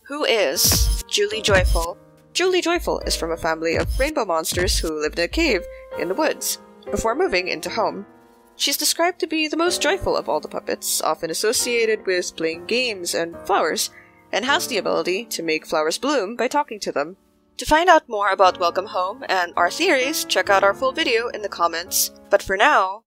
Who is Julie Joyful? Julie Joyful is from a family of rainbow monsters who lived in a cave in the woods before moving into home. She's described to be the most joyful of all the puppets, often associated with playing games and flowers, and has the ability to make flowers bloom by talking to them. To find out more about Welcome Home and our theories, check out our full video in the comments. But for now,